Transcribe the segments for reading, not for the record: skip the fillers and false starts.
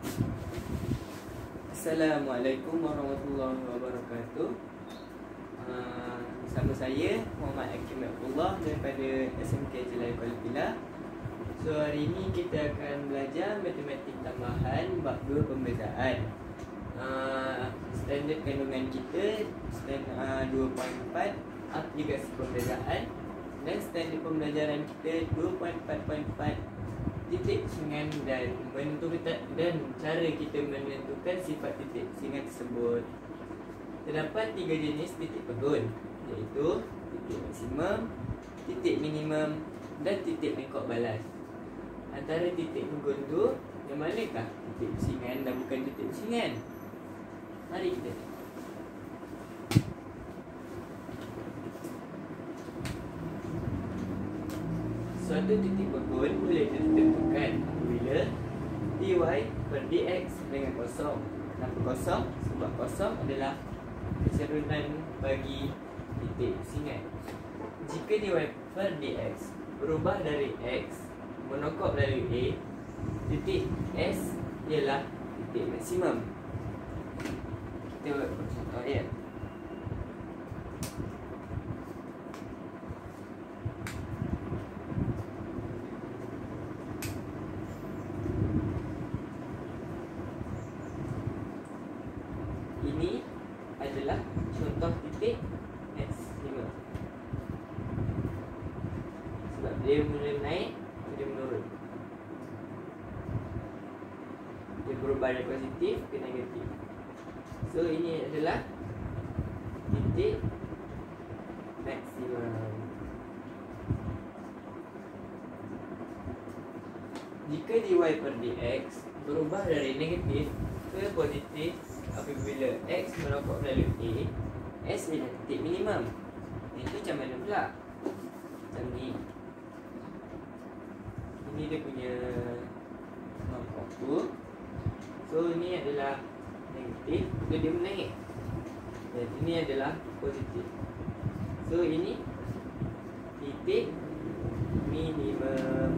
Assalamualaikum warahmatullahi wabarakatuh. Bersama saya Muhammad Akimullah daripada SMK Jelai Kuala Pilah. So hari ini kita akan belajar matematik tambahan bab 2 pembezaan. Standard kandungan kita standard 2.4 aplikasi pembezaan, dan standard pembelajaran kita 2.4.4 titik singan dan menentukan dan cara kita menentukan sifat titik singan tersebut. Terdapat 3 jenis titik pegun, iaitu titik maksimum, titik minimum dan titik lengkok balas. Antara titik pegun tu, yang manakah titik singan dan bukan titik singan? Mari kita tengok. Suatu titik pegun boleh ditentukan apabila dy per dx dengan kosong. Kenapa kosong? Sebab kosong adalah keserunan bagi titik singan. Jika dy per dx berubah dari x menokok dari a, titik s ialah titik maksimum. Kita buat contoh ya. Ini adalah contoh titik x5. Sebab dia mula naik, dia menurun. Dia berubah dari positif ke negatif. So ini adalah titik maksimum. Jika dy per dx berubah dari negatif ke positif apabila x merokok value a, s adalah titik minimum. Itu macam mana pula? Macam ni. Ini dia punya merokok tu. So ini adalah negatif, so dia menaik. Dan ini adalah positif. So ini titik minimum.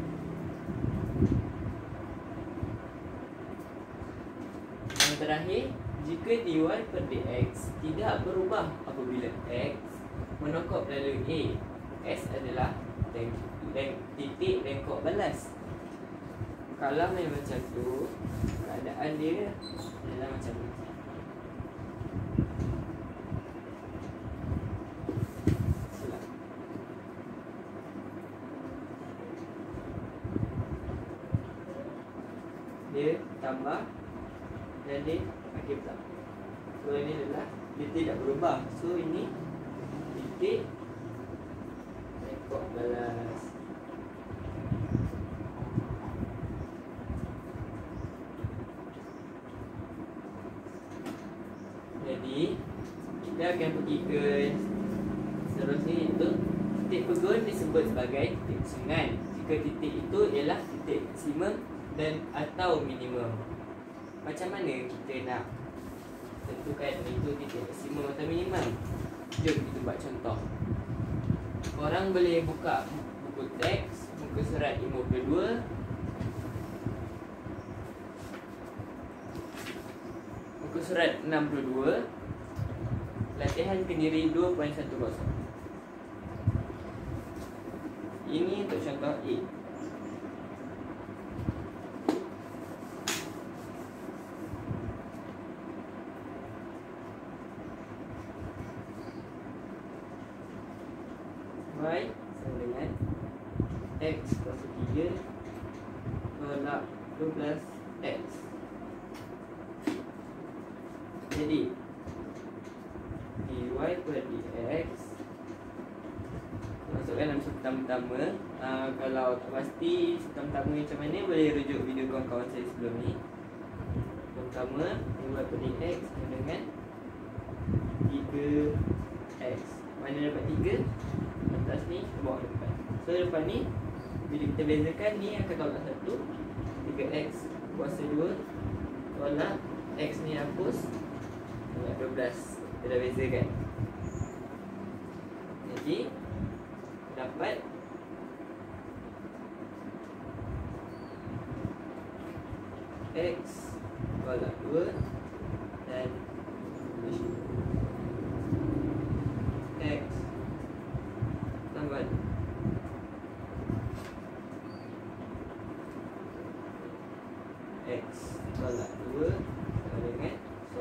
Yang terakhir, jika dy per dx tidak berubah apabila x menokok value a, s adalah titik lengkok balas. Kalau main macam tu, keadaan dia adalah macam ni. Silap. Dia tambah dan dia makin besar. So ini adalah dia tidak berubah. So ini titik lengkok balas. Jadi kita akan pergi ke seterusnya, iaitu titik pegun disebut sebagai titik singan jika titik itu ialah titik maksimum dan atau minimum. Macam mana kita nak tentukan itu titik maksimum atau minimum? Jom kita buat contoh. Korang boleh buka buku teks muka surat 52, muka surat 62, latihan kendiri 2.10. Ini untuk contoh A. Y sama dengan x kuasa 3 tolak 12x. Jadi dy per dx masukkan dalam pertama-tama. Kalau tak pasti pertama macam mana, boleh rujuk video kawan-kawan saya sebelum ni. Pertama, dy per dx sama dengan 3x. Mana dapat 3? Atas ni, bawah depan. So depan ni, bila kita bezakan, ni akan tolak 1, 3x kuasa 2 tolak x ni hapus, tolak 12. Kita dah bezakan. Jadi dapat X tolak 2 dan X tambah X tolak 2 sama dengan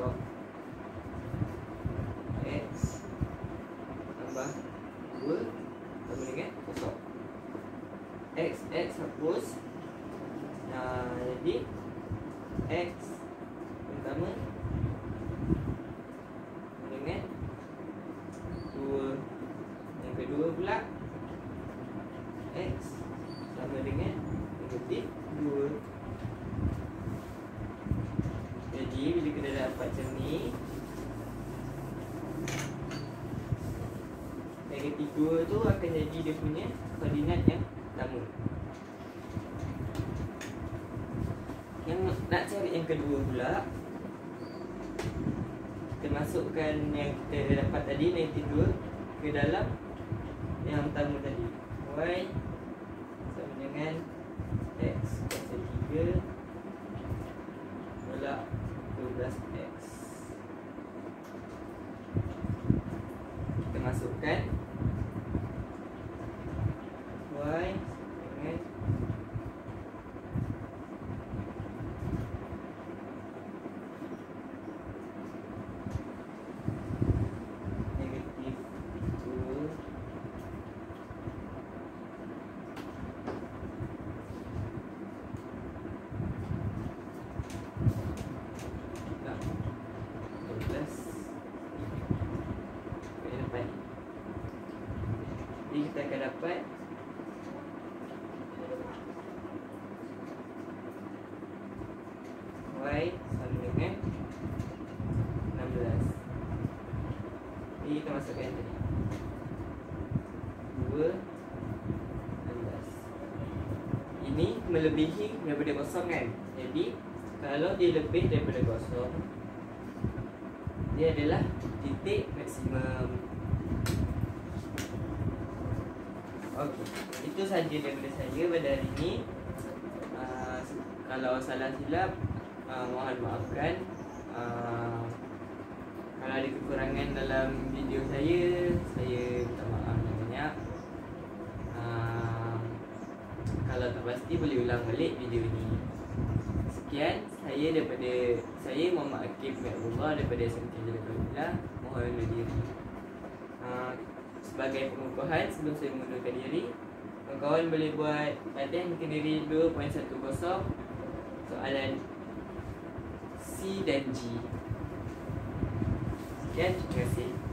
X tambah 2 sama dengan kosong. X hapus. Jadi X pertama dengan 2, yang kedua pula X sama dengan negatif 2. Jadi bila kita dapat macam ni, negatif 2 tu akan jadi dia punya koordinat yang pertama. Yang nak cari yang kedua pula, kita masukkan yang kita dapat tadi, negatif 2, ke dalam yang pertama tadi. Y sama dengan X kuasa 3 tolak 12X. Kita masukkan Y dengan negatif 2 tak 12 ke depan. Jadi kita akan dapat Y sama dengan 16. Jadi kita masukkan tadi 2 16. Ini melebihi daripada kosong kan. Jadi kalau dia lebih daripada kosong, dia adalah titik maksimum. Okey, itu saja daripada saya pada hari ini. Kalau salah silap, mohon maafkan. Kalau ada kekurangan dalam video saya minta maaf yang banyak. Kalau tak pasti boleh ulang balik video ini. Sekian saya Muhammad Akif Ma'rullah daripada SMK Daripada. Mohon undur diri. Sebagai pengukuhan, sebelum saya mengundurkan diri, kawan-kawan boleh buat latihan bikin diri 2.10 soalan C dan G. Sekian, terima kasih.